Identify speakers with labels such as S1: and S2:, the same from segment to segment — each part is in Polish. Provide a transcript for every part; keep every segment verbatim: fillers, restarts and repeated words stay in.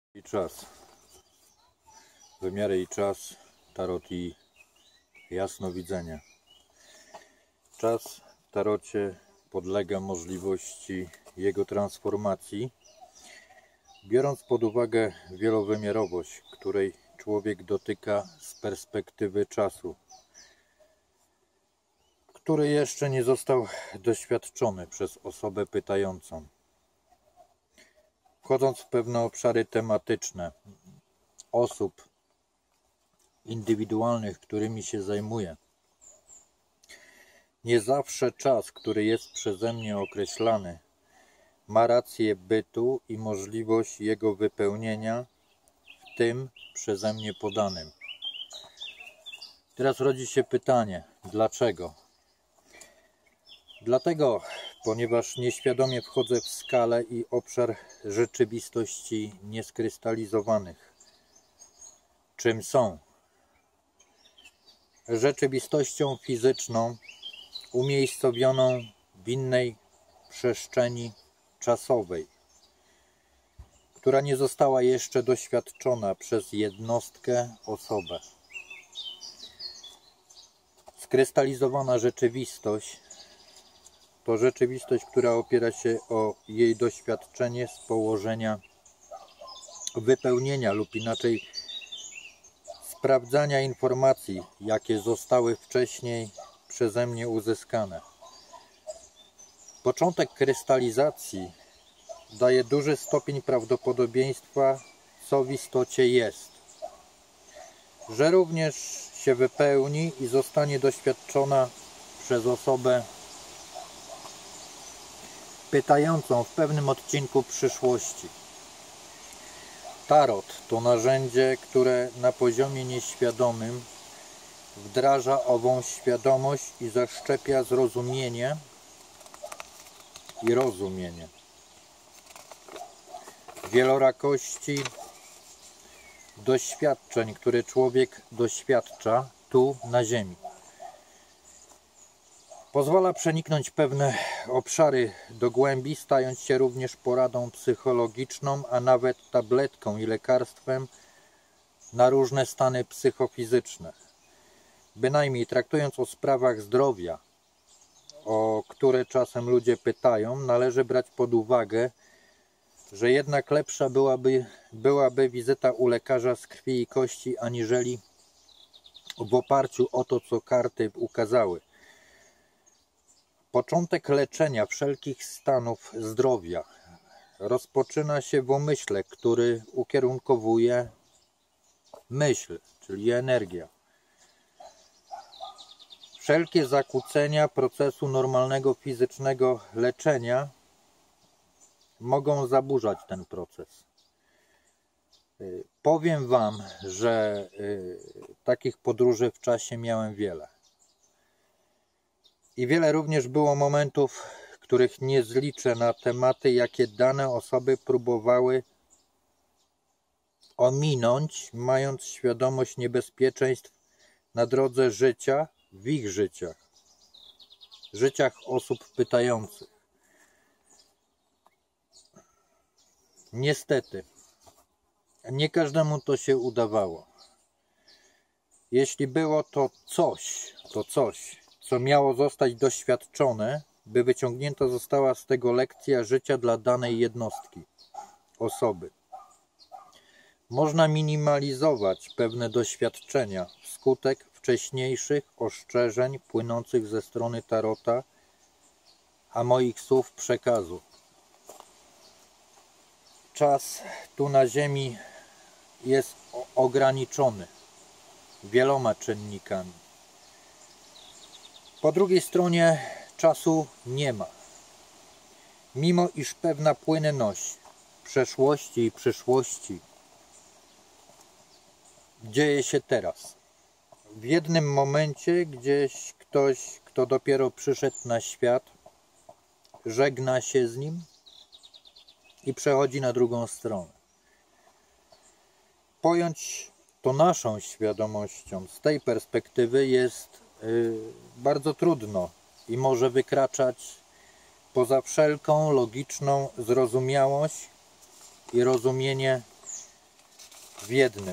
S1: I czas, wymiary i czas, tarot i jasnowidzenie. Czas w tarocie podlega możliwości jego transformacji, biorąc pod uwagę wielowymiarowość, której człowiek dotyka z perspektywy czasu, który jeszcze nie został doświadczony przez osobę pytającą. Wchodząc w pewne obszary tematyczne osób indywidualnych, którymi się zajmuję, nie zawsze czas, który jest przeze mnie określany, ma rację bytu i możliwość jego wypełnienia w tym przeze mnie podanym. Teraz rodzi się pytanie, dlaczego? Dlatego, ponieważ nieświadomie wchodzę w skalę i obszar rzeczywistości nieskrystalizowanych. Czym są? Rzeczywistością fizyczną, umiejscowioną w innej przestrzeni czasowej, która nie została jeszcze doświadczona przez jednostkę, osobę. Skrystalizowana rzeczywistość to rzeczywistość, która opiera się o jej doświadczenie z położenia wypełnienia lub inaczej sprawdzania informacji, jakie zostały wcześniej przeze mnie uzyskane. Początek krystalizacji daje duży stopień prawdopodobieństwa, co w istocie jest, że również się wypełni i zostanie doświadczona przez osobę pytającą w pewnym odcinku przyszłości. Tarot to narzędzie, które na poziomie nieświadomym wdraża ową świadomość i zaszczepia zrozumienie i rozumienie wielorakości doświadczeń, które człowiek doświadcza tu na ziemi. Pozwala przeniknąć pewne obszary do głębi, stając się również poradą psychologiczną, a nawet tabletką i lekarstwem na różne stany psychofizyczne. Bynajmniej traktując o sprawach zdrowia, o które czasem ludzie pytają, należy brać pod uwagę, że jednak lepsza byłaby, byłaby wizyta u lekarza z krwi i kości, aniżeli w oparciu o to, co karty ukazały. Początek leczenia wszelkich stanów zdrowia rozpoczyna się w umyśle, który ukierunkowuje myśl, czyli energia. Wszelkie zakłócenia procesu normalnego fizycznego leczenia mogą zaburzać ten proces. Powiem Wam, że takich podróży w czasie miałem wiele. I wiele również było momentów, których nie zliczę, na tematy, jakie dane osoby próbowały ominąć, mając świadomość niebezpieczeństw na drodze życia, w ich życiach, życiach osób pytających. Niestety, nie każdemu to się udawało. Jeśli było to coś, to coś, co miało zostać doświadczone, by wyciągnięta została z tego lekcja życia dla danej jednostki, osoby. Można minimalizować pewne doświadczenia wskutek wcześniejszych ostrzeżeń płynących ze strony tarota, a moich słów przekazu. Czas tu na ziemi jest ograniczony wieloma czynnikami. Po drugiej stronie czasu nie ma. Mimo iż pewna płynność przeszłości i przyszłości dzieje się teraz. W jednym momencie gdzieś ktoś, kto dopiero przyszedł na świat, żegna się z nim i przechodzi na drugą stronę. Pojąć to naszą świadomością z tej perspektywy jest yy, bardzo trudno i może wykraczać poza wszelką logiczną zrozumiałość i rozumienie w jednym.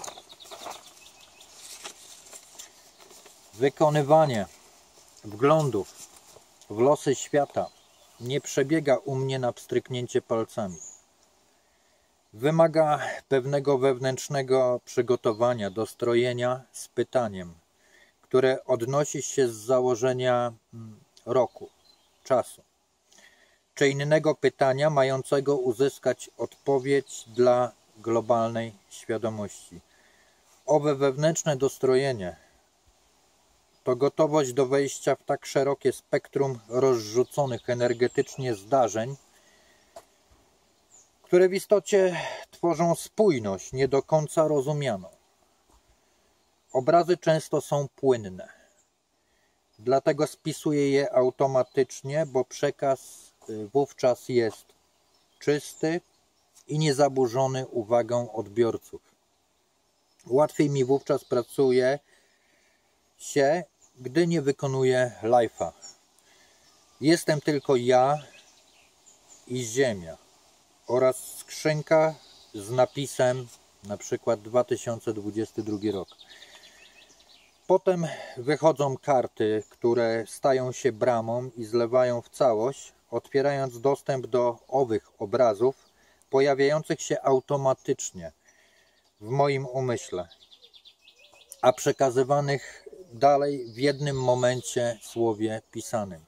S1: Wykonywanie wglądów w losy świata nie przebiega u mnie na pstryknięcie palcami. Wymaga pewnego wewnętrznego przygotowania, dostrojenia z pytaniem, które odnosi się z założenia roku, czasu, czy innego pytania mającego uzyskać odpowiedź dla globalnej świadomości. Owe wewnętrzne dostrojenie to gotowość do wejścia w tak szerokie spektrum rozrzuconych energetycznie zdarzeń, które w istocie tworzą spójność nie do końca rozumianą. Obrazy często są płynne, dlatego spisuję je automatycznie, bo przekaz wówczas jest czysty i niezaburzony uwagą odbiorców. Łatwiej mi wówczas pracuje się, gdy nie wykonuję live'a. Jestem tylko ja i Ziemia oraz skrzynka z napisem na przykład dwa tysiące dwudziesty drugi rok. Potem wychodzą karty, które stają się bramą i zlewają w całość, otwierając dostęp do owych obrazów, pojawiających się automatycznie w moim umyśle, a przekazywanych dalej w jednym momencie słowie pisanym,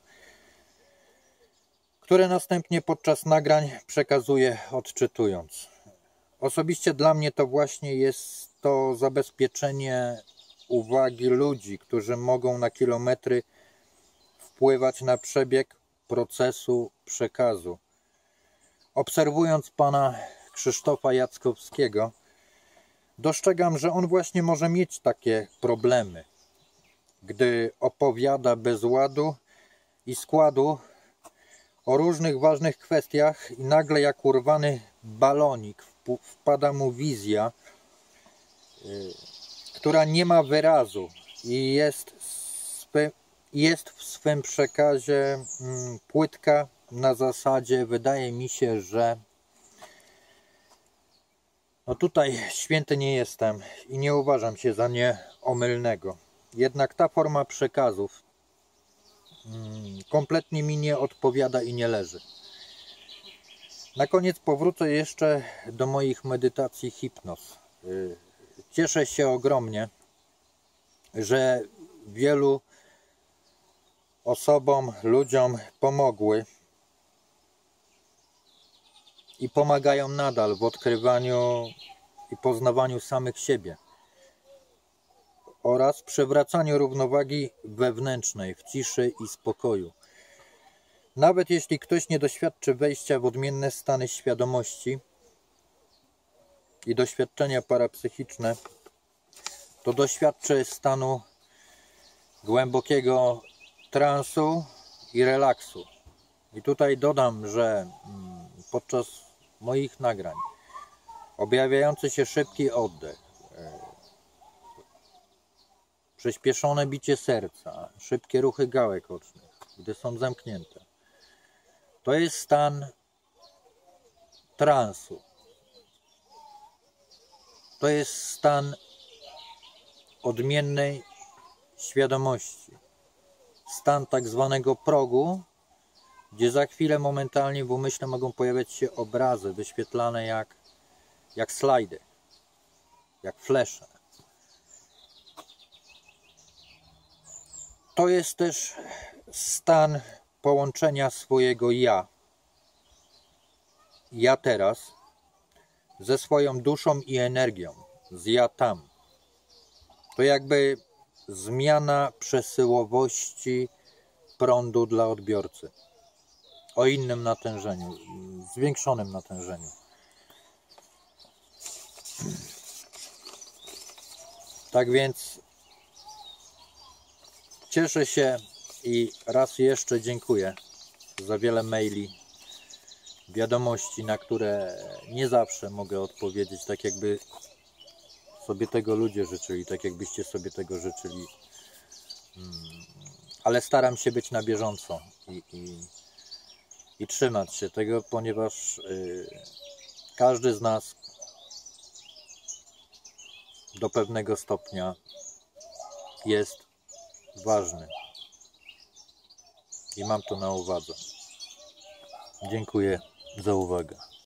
S1: które następnie podczas nagrań przekazuję odczytując. Osobiście dla mnie to właśnie jest to zabezpieczenie uwagi ludzi, którzy mogą na kilometry wpływać na przebieg procesu przekazu. Obserwując pana Krzysztofa Jackowskiego, dostrzegam, że on właśnie może mieć takie problemy, gdy opowiada bez ładu i składu o różnych ważnych kwestiach i nagle jak urwany balonik wpada mu wizja, yy, która nie ma wyrazu i jest, swy, jest w swym przekazie yy, płytka na zasadzie, wydaje mi się, że no tutaj święty nie jestem i nie uważam się za nieomylnego. Jednak ta forma przekazów hmm, kompletnie mi nie odpowiada i nie leży. Na koniec powrócę jeszcze do moich medytacji hipnoz. Cieszę się ogromnie, że wielu osobom, ludziom pomogły i pomagają nadal w odkrywaniu i poznawaniu samych siebie oraz przywracaniu równowagi wewnętrznej w ciszy i spokoju. Nawet jeśli ktoś nie doświadczy wejścia w odmienne stany świadomości i doświadczenia parapsychiczne, to doświadczy stanu głębokiego transu i relaksu. I tutaj dodam, że podczas moich nagrań objawiający się szybki oddech, przyspieszone bicie serca, szybkie ruchy gałek ocznych, gdy są zamknięte, to jest stan transu. To jest stan odmiennej świadomości. Stan tak zwanego progu, gdzie za chwilę momentalnie w umyśle mogą pojawiać się obrazy wyświetlane jak, jak slajdy, jak flesze. To jest też stan połączenia swojego ja, ja teraz, ze swoją duszą i energią, z ja tam. To jakby zmiana przesyłowości prądu dla odbiorcy o innym natężeniu, zwiększonym natężeniu. Tak więc cieszę się i raz jeszcze dziękuję za wiele maili, wiadomości, na które nie zawsze mogę odpowiedzieć tak, jakby sobie tego ludzie życzyli, tak jakbyście sobie tego życzyli. Ale staram się być na bieżąco i, i, i trzymać się tego, ponieważ yy, każdy z nas do pewnego stopnia jest ważny. I mam to na uwadze. Dziękuję za uwagę.